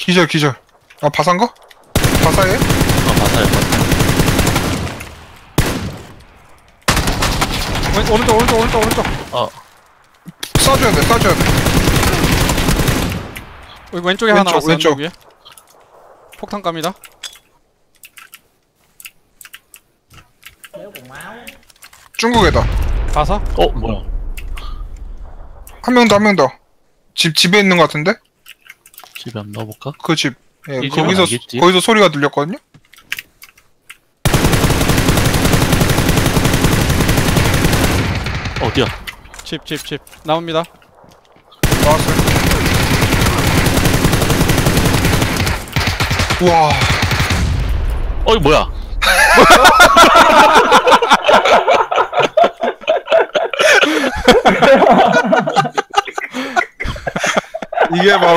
기절. 아, 바사인가? 바사예요? 맞아요. 오른쪽. 쏴줘야 돼. 여기 왼쪽에 하나 왔어요. 왼쪽. 언덕 위에. 폭탄 갑니다. 중국에다. 가서? 뭐야. 한 명 더. 집에 있는 것 같은데? 집에 한번 넣어볼까? 그 집. 예, 이 집은 아니겠지? 거기서 소리가 들렸거든요? 어디야? 집. 나옵니다. 나왔어요. 우와. 어이 뭐야? 이게 바로